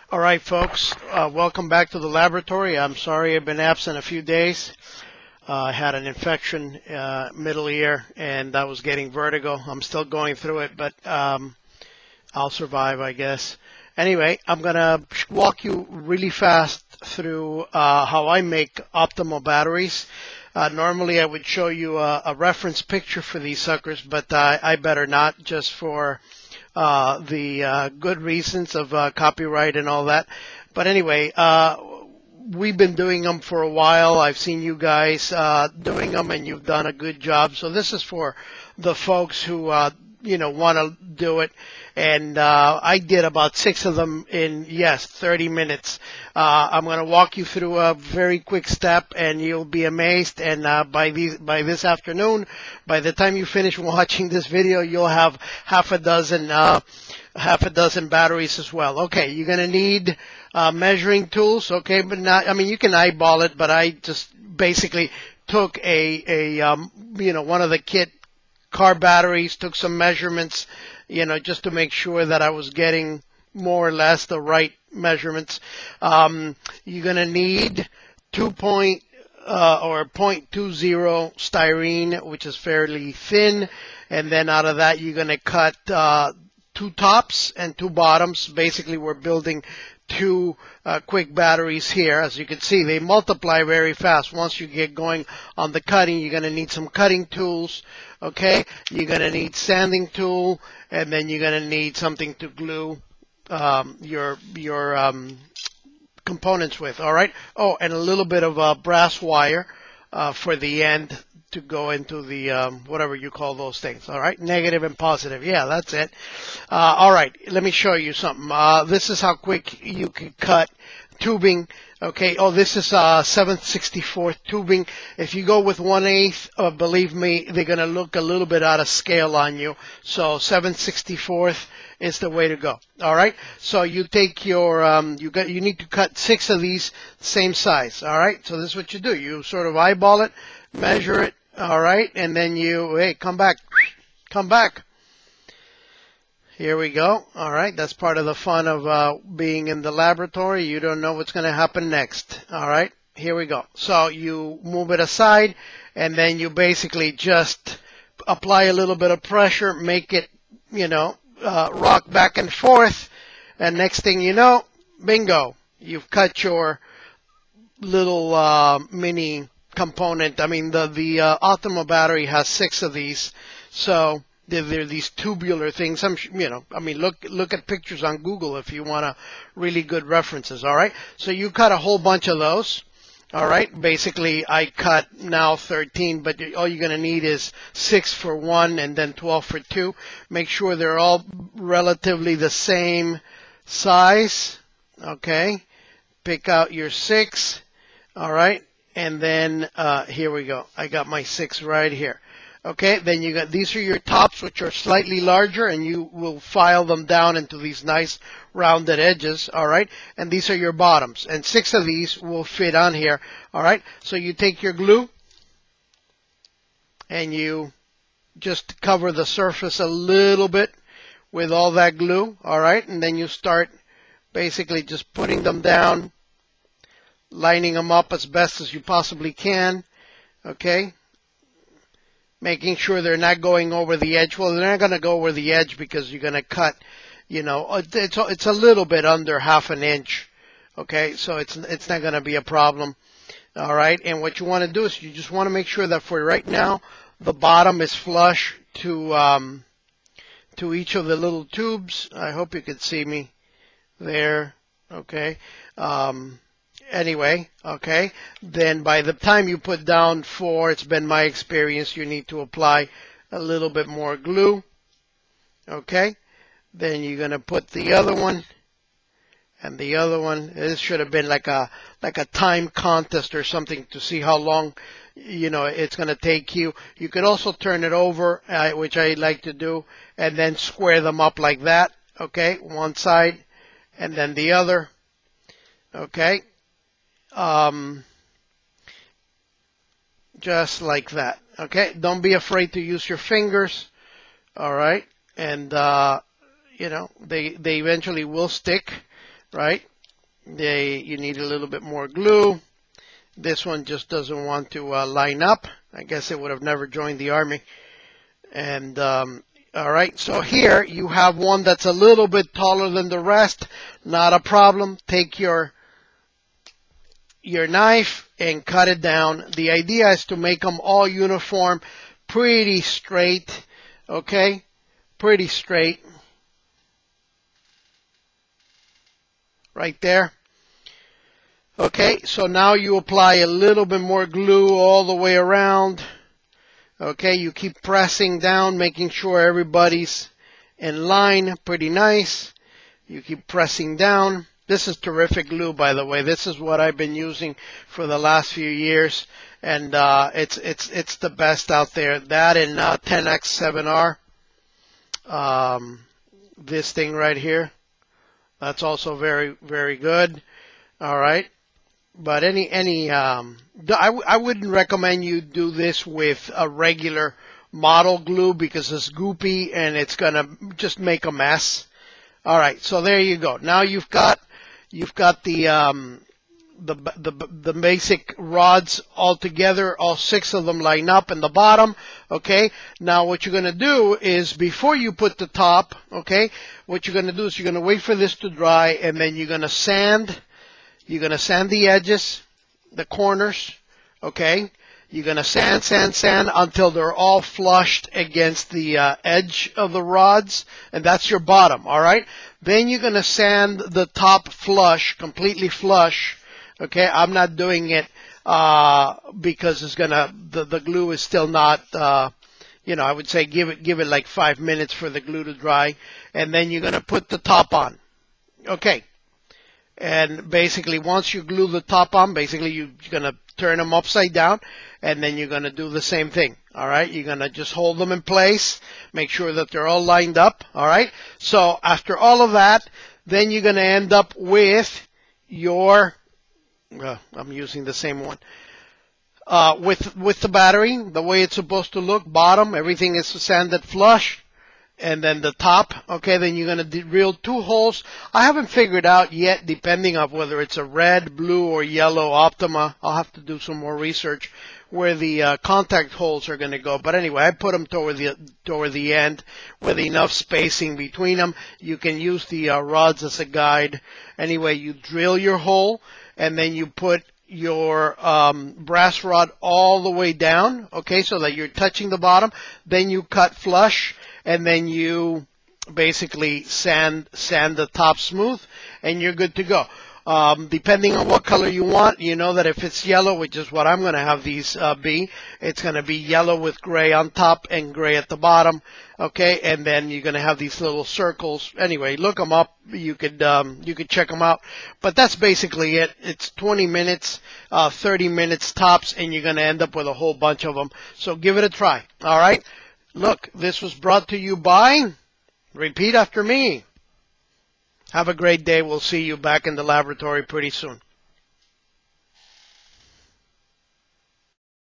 All right, folks, welcome back to the laboratory. I'm sorry I've been absent a few days. I had an infection middle ear and I was getting vertigo. I'm still going through it, but I'll survive, I guess. Anyway, I'm going to walk you really fast through how I make optimal batteries. Normally, I would show you a reference picture for these suckers, but I better not, just for the good reasons of copyright and all that. But anyway, we've been doing them for a while. I've seen you guys doing them, and you've done a good job. So this is for the folks who want to do it. And I did about 6 of them in 30 minutes. I'm going to walk you through a very quick step, and you'll be amazed. And by this afternoon, by the time you finish watching this video, you'll have half a dozen batteries as well. Okay, you're going to need measuring tools. Okay, but not. I mean, you can eyeball it, but I just basically took one of the kit car batteries, took some measurements, just to make sure that I was getting more or less the right measurements. You're going to need 0.20 styrene, which is fairly thin. And then out of that, you're going to cut 2 tops and 2 bottoms. Basically, we're building 2 quick batteries here. As you can see, they multiply very fast. Once you get going on the cutting, you're going to need some cutting tools. Okay, you're going to need sanding tool, and then you're going to need something to glue your components with. All right. Oh, and a little bit of brass wire for the end to go into the whatever you call those things. All right, negative and positive. Yeah, that's it. All right, let me show you something. This is how quick you can cut tubing. Okay, oh, this is 7/64 tubing. If you go with 1/8, believe me, they're going to look a little bit out of scale on you. So 7/64 is the way to go. All right, so you take your you need to cut 6 of these same size. All right, so this is what you do. You sort of eyeball it, measure it. All right, and then hey, come back. Here we go. All right, that's part of the fun of being in the laboratory. You don't know what's going to happen next. All right, here we go. So you move it aside, and then you basically just apply a little bit of pressure, make it, rock back and forth, and next thing you know, bingo, you've cut your little mini component. I mean, the Optimal battery has 6 of these, so they're these tubular things. Look at pictures on Google if you want really good references. All right, so you cut a whole bunch of those. All right, basically I cut now 13, but all you're going to need is 6 for 1 and then 12 for 2. Make sure they're all relatively the same size. Okay, pick out your 6. All right, and then here we go. I got my 6 right here. Okay, then you got, these are your tops, which are slightly larger, and you will file them down into these nice rounded edges. All right, and these are your bottoms, and 6 of these will fit on here. All right, so you take your glue and you just cover the surface a little bit with all that glue. All right, and then you start basically just putting them down, lining them up as best as you possibly can. Okay, making sure they're not going over the edge. Well, they're not going to go over the edge because you're going to cut, it's a little bit under ½ an inch. Okay, so it's not going to be a problem. All right, and what you want to do is you just want to make sure that for right now the bottom is flush to each of the little tubes. I hope you can see me there. Okay. Anyway, okay, then by the time you put down 4, it's been my experience, you need to apply a little bit more glue. Okay, then you're going to put the other one and the other one. This should have been like a time contest or something to see how long it's going to take you. You could also turn it over, which I like to do, and then square them up like that. Okay, one side and then the other. Okay. Just like that. Okay, don't be afraid to use your fingers. All right, and they eventually will stick, right? You need a little bit more glue. This one just doesn't want to line up. I guess it would have never joined the army. And all right, so here you have one that's a little bit taller than the rest. Not a problem. Take your knife and cut it down. The idea is to make them all uniform, pretty straight, okay? Pretty straight. Right there. Okay, so now you apply a little bit more glue all the way around. Okay, you keep pressing down, making sure everybody's in line. Pretty nice. You keep pressing down. This is terrific glue, by the way. This is what I've been using for the last few years, and it's the best out there. That and 10X7R. This thing right here. That's also very, very good. All right. But I wouldn't recommend you do this with a regular model glue because it's goopy and it's gonna just make a mess. All right, so there you go. Now you've got the basic rods all together. All 6 of them line up in the bottom. Okay. Now what you're gonna do is before you put the top, okay, what you're gonna do is you're gonna wait for this to dry and then you're gonna sand. You're going to sand the edges, the corners, okay? You're going to sand until they're all flushed against the edge of the rods, and that's your bottom, all right? Then you're going to sand the top flush, completely flush, okay? I'm not doing it because it's going to, the glue is still not, you know, I would say give it like 5 minutes for the glue to dry, and then you're going to put the top on, okay? And basically, once you glue the top on, basically you're going to turn them upside down, and then you're going to do the same thing, all right? You're going to just hold them in place, make sure that they're all lined up, all right? So after all of that, then you're going to end up with your, I'm using the same one, with the battery, the way it's supposed to look, bottom, everything is sanded flush. And then the top, okay, then you're going to drill 2 holes. I haven't figured out yet, depending on whether it's a red, blue, or yellow Optima. I'll have to do some more research where the contact holes are going to go. But anyway, I put them toward the end with enough spacing between them. You can use the rods as a guide. Anyway, you drill your hole, and then you put your brass rod all the way down, okay, so that you're touching the bottom. Then you cut flush. And then you basically sand the top smooth, and you're good to go. Depending on what color you want, you know that if it's yellow, which is what I'm going to have these be, it's going to be yellow with gray on top and gray at the bottom, okay? And then you're going to have these little circles. Anyway, look them up. You could check them out. But that's basically it. It's 20 minutes, 30 minutes tops, and you're going to end up with a whole bunch of them. So give it a try, all right? Look, this was brought to you by, repeat after me. Have a great day. We'll see you back in the laboratory pretty soon.